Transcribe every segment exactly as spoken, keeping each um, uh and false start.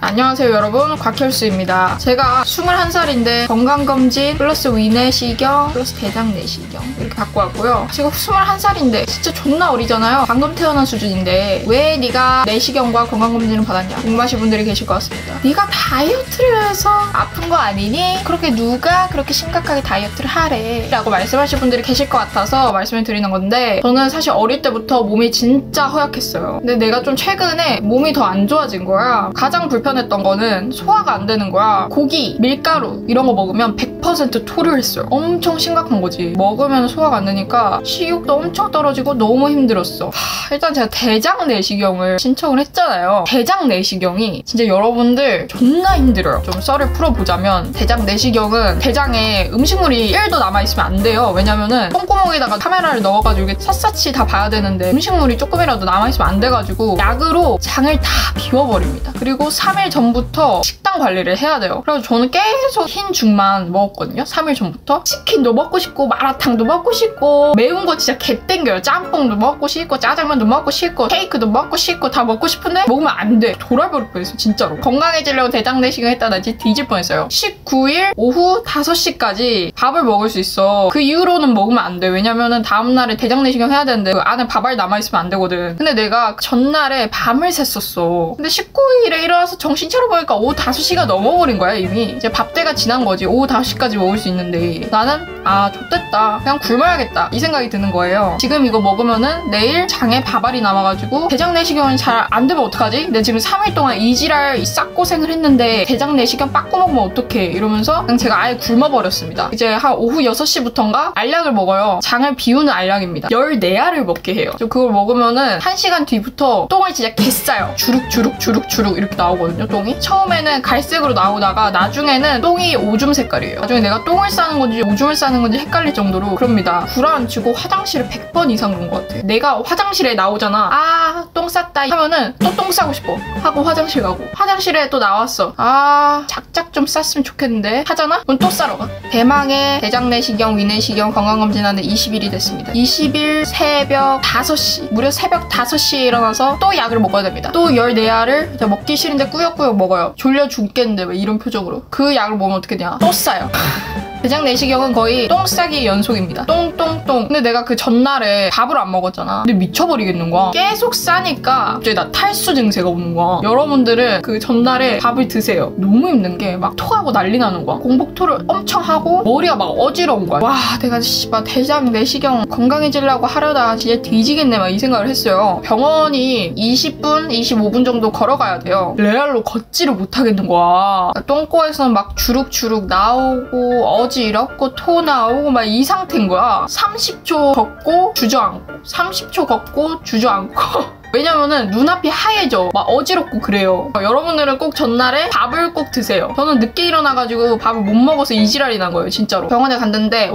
안녕하세요 여러분, 곽혈수입니다. 제가 스물한 살인데 건강검진 플러스 위내시경 플러스 대장내시경 이렇게 갖고 왔고요. 제가 스물한 살인데 진짜 존나 어리잖아요. 방금 태어난 수준인데 왜 네가 내시경과 건강검진을 받았냐 궁금하신 분들이 계실 것 같습니다. 네가 다이어트를 해서 아픈 거 아니니? 그렇게 누가 그렇게 심각하게 다이어트를 하래 라고 말씀하실 분들이 계실 것 같아서 말씀을 드리는 건데, 저는 사실 어릴 때부터 몸이 진짜 허약했어요. 근데 내가 좀 최근에 몸이 더 안 좋아진 거야. 가장 불편했던 거는 소화가 안 되는 거야. 고기, 밀가루 이런 거 먹으면 백 퍼센트 토를 했어요. 엄청 심각한 거지. 먹으면 소화가 안 되니까 식욕도 엄청 떨어지고 너무 힘들었어. 하, 일단 제가 대장 내시경을 신청을 했잖아요. 대장 내시경이 진짜 여러분들 존나 힘들어요. 좀 썰을 풀어보자면, 대장 내시경은 대장에 음식물이 일도 남아있으면 안 돼요. 왜냐면은 똥구멍에다가 카메라를 넣어가지고 이게 샅샅이 다 봐야 되는데 음식물이 조금이라도 남아있으면 안 돼가지고 약으로 장을 다 비워버립니다. 그리고 삼 일 전부터 식단 관리를 해야 돼요. 그래서 저는 계속 흰 죽만 먹었거든요. 삼 일 전부터. 치킨도 먹고 싶고 마라탕도 먹고 싶고 매운 거 진짜 개 땡겨요. 짬뽕도 먹고 싶고 짜장면도 먹고 싶고 케이크도 먹고 싶고 다 먹고 싶은데 먹으면 안 돼. 돌아버릴 뻔했어 진짜로. 건강해지려고 대장 내시경 했다 나 진짜 뒤질 뻔했어요. 십구 일 오후 다섯 시까지 밥을 먹을 수 있어. 그 이후로는 먹으면 안 돼. 왜냐면은 다음날에 대장 내시경 해야 되는데 그 안에 밥알 남아있으면 안 되거든. 근데 내가 전날에 밤을 샜었어. 근데 십구 일에 일어나서 정신 차려보니까 오후 다섯 시가 넘어버린 거야 이미. 이제 밥때가 지난 거지. 오후 다섯 시까지 먹을 수 있는데 나는 아 좆됐다 그냥 굶어야겠다 이 생각이 드는 거예요. 지금 이거 먹으면은 내일 장에 밥알이 남아가지고 대장 내시경이 잘 안 되면 어떡하지? 근데 지금 삼 일 동안 이 지랄 싹고생을 했는데 대장 내시경 빠꾸 먹으면 어떡해 이러면서 그냥 제가 아예 굶어버렸습니다. 이제 한 오후 여섯 시부터인가 알약을 먹어요. 장을 비우는 알약입니다. 열네 알을 먹게 해요. 그걸 먹으면은 한 시간 뒤부터 똥을 진짜 개싸요. 주룩주룩 주룩주룩 이렇게 나오거든요 똥이. 처음에는 갈색으로 나오다가 나중에는 똥이 오줌 색깔이에요. 나중에 내가 똥을 싸는 건지 오줌을 싸는 건지 헷갈릴 정도로 그럽니다. 구라안치고 화장실을 백 번 이상 간 것 같아. 내가 화장실에 나오잖아. 아 똥 쌌다 하면은 또 똥 싸고 싶어 하고 화장실 가고, 화장실에 또 나왔어. 아 작작 좀 쌌으면 좋겠는데 하잖아? 그럼 또 싸러 가. 대망의 대장 내시경 위내시경 건강검진하는 이십 일이 됐습니다. 이십 일 새벽 다섯 시, 무려 새벽 다섯 시에 일어나서 또 약을 먹어야 됩니다. 또 열네 알을 먹기 싫은데 꾸역꾸역 먹어요. 졸려 죽겠는데 왜 이런 표정으로. 그 약을 먹으면 어떻게 되냐, 또 싸요. 대장 내시경은 거의 똥 싸기 연속입니다. 똥똥똥. 근데 내가 그 전날에 밥을 안 먹었잖아. 근데 미쳐버리겠는 거야. 계속 싸니까 갑자기 나 탈수 증세가 오는 거야. 여러분들은 그 전날에 밥을 드세요. 너무 힘든 게 막 토하고 난리 나는 거야. 공복토를 엄청 하고 머리가 막 어지러운 거야. 와 내가 씨발 대장 내시경 건강해지려고 하려다 진짜 뒤지겠네 막 이 생각을 했어요. 병원이 이십 분, 이십오 분 정도 걸어가야 돼요. 레알로 걷지를 못하겠는 거야. 똥꼬에서는 막 주룩주룩 나오고 어지럽고 토 나오고 막 이 상태인 거야. 삼십 초 걷고 주저앉고 삼십 초 걷고 주저앉고 왜냐면은 눈앞이 하얘져. 막 어지럽고 그래요. 여러분들은 꼭 전날에 밥을 꼭 드세요. 저는 늦게 일어나가지고 밥을 못 먹어서 이 지랄이 난 거예요 진짜로. 병원에 갔는데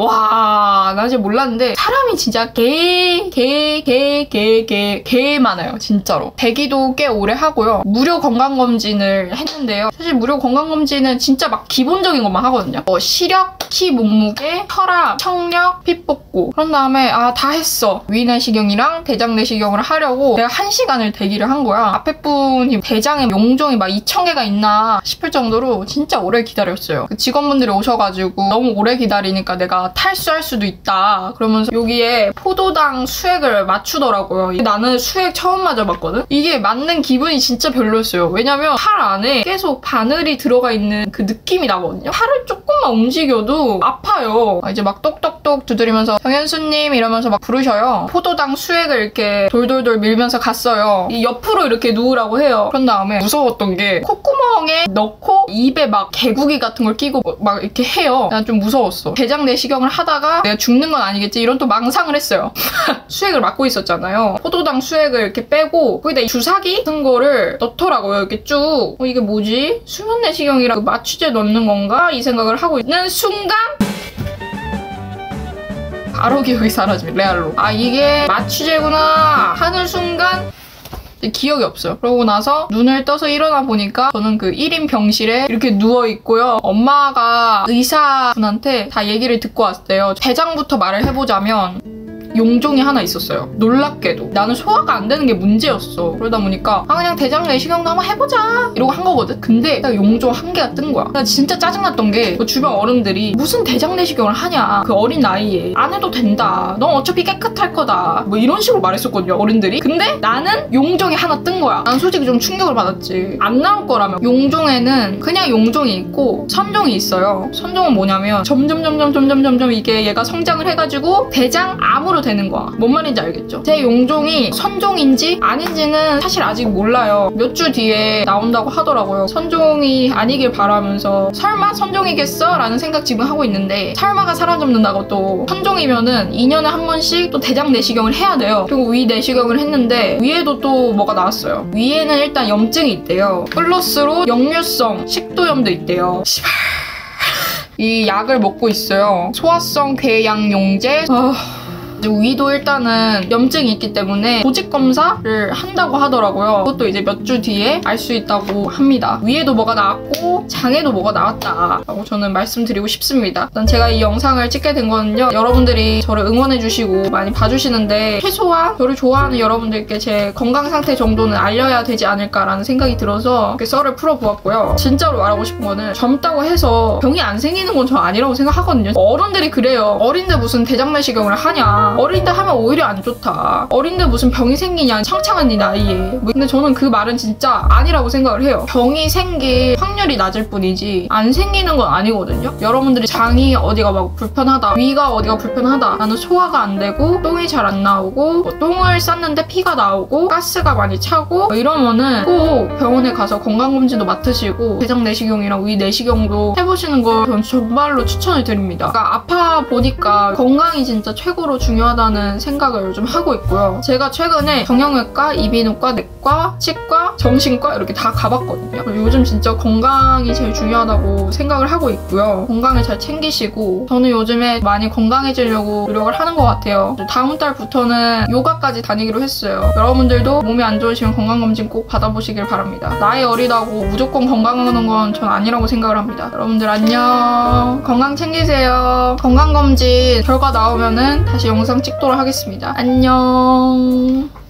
와 나 진짜 몰랐는데 사람이 진짜 개 개 개 개 개 개 많아요 진짜로. 대기도 꽤 오래 하고요. 무료 건강검진을 했는데요. 사실 무료 건강검진은 진짜 막 기본적인 것만 하거든요. 뭐 시력, 키 몸무게, 혈압, 청력, 피 뽑고 그런 다음에 아 다 했어. 위내시경이랑 대장 내시경을 하려고 내가 한 시간을 대기를 한 거야. 앞에 분이 대장에 용종이 막 이천 개가 있나 싶을 정도로 진짜 오래 기다렸어요. 직원분들이 오셔가지고 너무 오래 기다리니까 내가 탈수할 수도 있다 그러면서 여기에 포도당 수액을 맞추더라고요. 나는 수액 처음 맞아봤거든? 이게 맞는 기분이 진짜 별로였어요. 왜냐면 팔 안에 계속 바늘이 들어가 있는 그 느낌이 나거든요. 팔을 조금만 움직여도 아파요. 이제 막 똑똑똑 두드리면서 정현수님 이러면서 막 부르셔요. 포도당 수액을 이렇게 돌돌돌 밀면서 갔어요. 이 옆으로 이렇게 누우라고 해요. 그런 다음에 무서웠던 게 콧구멍에 넣고 입에 막 개구기 같은 걸 끼고 막 이렇게 해요. 난 좀 무서웠어. 대장 내시경을 하다가 내가 죽는 건 아니겠지 이런 또 망상을 했어요. 수액을 맞고 있었잖아요. 포도당 수액을 이렇게 빼고 거기다 주사기 같은 거를 넣더라고요. 이렇게 쭉. 어, 이게 뭐지? 수면 내시경이랑 마취제 넣는 건가? 이 생각을 하고 있는 순간 바로 기억이 사라집니다. 레알로. 아 이게 마취제구나 하는 순간 기억이 없어요. 그러고 나서 눈을 떠서 일어나 보니까 저는 그 일 인 병실에 이렇게 누워있고요. 엄마가 의사분한테 다 얘기를 듣고 왔대요. 대장부터 말을 해보자면 용종이 하나 있었어요. 놀랍게도 나는 소화가 안 되는 게 문제였어. 그러다 보니까 아 그냥 대장 내시경도 한번 해보자 이러고 한 거거든. 근데 딱 용종 한 개가 뜬 거야. 나 진짜 짜증났던 게 그 주변 어른들이 무슨 대장 내시경을 하냐, 그 어린 나이에 안 해도 된다, 넌 어차피 깨끗할 거다, 뭐 이런 식으로 말했었거든요, 어른들이. 근데 나는 용종이 하나 뜬 거야. 난 솔직히 좀 충격을 받았지. 안 나올 거라면. 용종에는 그냥 용종이 있고 선종이 있어요. 선종은 뭐냐면 점점 점점 점점 점점 이게 얘가 성장을 해가지고 대장 암으로 되는 거야. 뭔 말인지 알겠죠? 제 용종이 선종인지 아닌지는 사실 아직 몰라요. 몇 주 뒤에 나온다고 하더라고요. 선종이 아니길 바라면서 설마 선종이겠어? 라는 생각 지금 하고 있는데, 설마가 사람 잡는다고 또 선종이면은 이 년에 한 번씩 또 대장 내시경을 해야 돼요. 그리고 위 내시경을 했는데 위에도 또 뭐가 나왔어요. 위에는 일단 염증이 있대요. 플러스로 역류성 식도염도 있대요. 시발. 이 약을 먹고 있어요. 소화성 궤양용제. 아... 위도 일단은 염증이 있기 때문에 조직 검사를 한다고 하더라고요. 그것도 이제 몇 주 뒤에 알 수 있다고 합니다. 위에도 뭐가 나왔고 장에도 뭐가 나왔다라고 저는 말씀드리고 싶습니다. 일단 제가 이 영상을 찍게 된 거는요, 여러분들이 저를 응원해주시고 많이 봐주시는데 최소한 저를 좋아하는 여러분들께 제 건강 상태 정도는 알려야 되지 않을까라는 생각이 들어서 이렇게 썰을 풀어보았고요. 진짜로 말하고 싶은 거는 젊다고 해서 병이 안 생기는 건 저 아니라고 생각하거든요. 어른들이 그래요. 어린데 무슨 대장 내시경을 하냐, 어린데 하면 오히려 안 좋다, 어린데 무슨 병이 생기냐, 창창한 네 나이에. 근데 저는 그 말은 진짜 아니라고 생각을 해요. 병이 생길 확률이 낮을 뿐이지 안 생기는 건 아니거든요. 여러분들이 장이 어디가 막 불편하다, 위가 어디가 불편하다, 나는 소화가 안 되고 똥이 잘 안 나오고 뭐 똥을 쌌는데 피가 나오고 가스가 많이 차고 뭐 이러면은 꼭 병원에 가서 건강검진도 맡으시고 대장 내시경이랑 위 내시경도 해보시는 걸 전 정말로 추천을 드립니다. 그러니까 아파 보니까 건강이 진짜 최고로 중요하다는 생각을 요즘 하고 있고요. 제가 최근에 정형외과, 이비인후과, 내과, 치과, 정신과 이렇게 다 가봤거든요. 요즘 진짜 건강이 제일 중요하다고 생각을 하고 있고요. 건강을 잘 챙기시고, 저는 요즘에 많이 건강해지려고 노력을 하는 것 같아요. 다음 달부터는 요가까지 다니기로 했어요. 여러분들도 몸이 안 좋으시면 건강검진 꼭 받아보시길 바랍니다. 나이 어리다고 무조건 건강하는 건 전 아니라고 생각을 합니다. 여러분들 안녕. 건강 챙기세요. 건강검진 결과 나오면은 다시 영상 찍도록 하겠습니다. 안녕.